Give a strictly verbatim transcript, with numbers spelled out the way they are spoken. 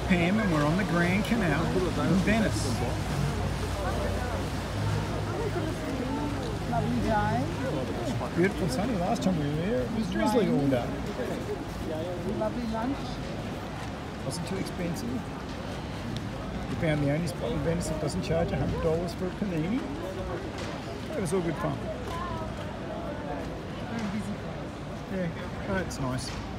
Pam and we're on the Grand Canal in Venice. Lovely day. Beautiful sunny. Last time we were here it was drizzly all day. Lovely lunch. Wasn't too expensive. We found the only spot in Venice that doesn't charge one hundred dollars for a panini. It was all good fun. Very busy place. Yeah, oh, it's nice.